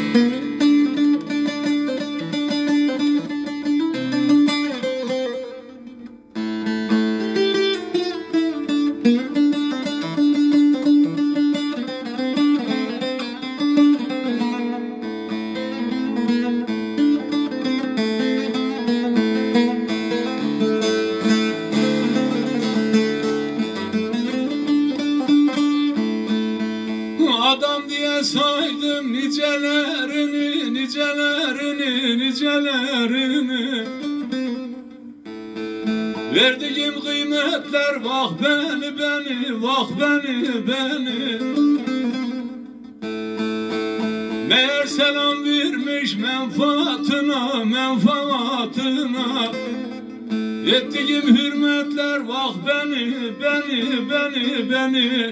Adam diye saydım nicelerini, nicelerini, nicelerini. Verdiğim kıymetler vah beni, beni, vah beni, beni. Meğer selam vermiş menfaatına, menfaatına. Ettiğim hürmetler vah beni, beni, beni, beni.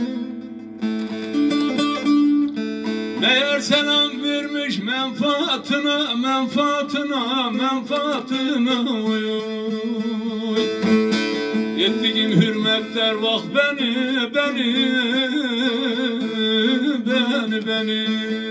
Meğer selam vermiş menfaatına, menfaatına, menfaatına. Oy, oy. Ettiğim hürmetler vah beni, beni, beni, beni.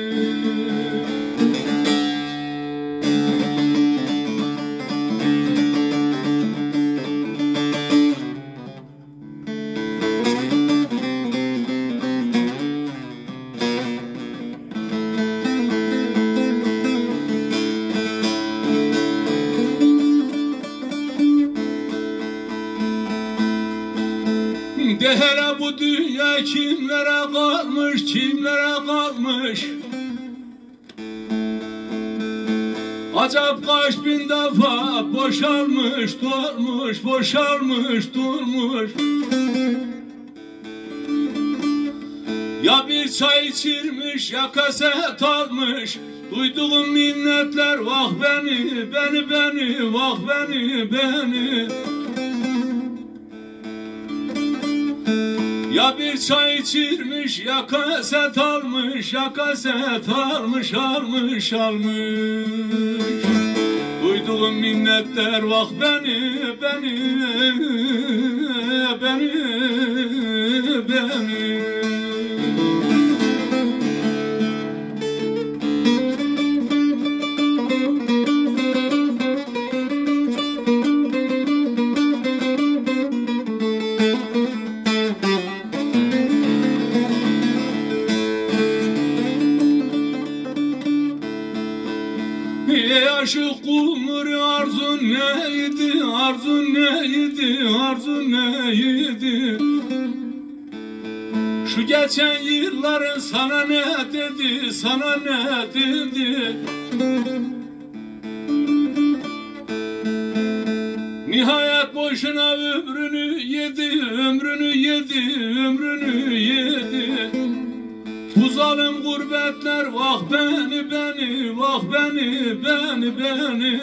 De hele bu dünya kimlere kalmış, kimlere kalmış? Acaba kaç bin defa boşalmış, dolmuş, boşalmış, durmuş. Ya bir çay içirmiş, ya kaset almış. Duyduğum minnetler vah beni, beni, beni, vah beni, beni. Ya bir çay içirmiş, ya kaset almış, ya kaset almış, almış, almış. Duyduğum minnetler vah beni, beni, beni, beni. Ey aşık kumur arzun neydi, arzun neydi, arzun neydi? Şu geçen yılların sana ne dedi, sana ne dedi? Nihayet boşuna ömrünü yedi, ömrünü yedi, ömrünü yedi. Bu zalim gurbetler vah beni, beni, vah beni, beni, beni.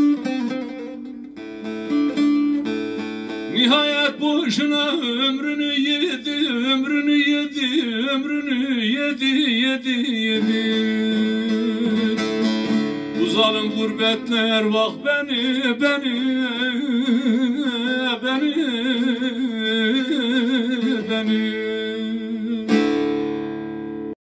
Nihayet boşuna ömrünü yedi, ömrünü yedi, ömrünü yedi, yedi, yedi. Bu zalim gurbetler vah beni, beni, beni, beni.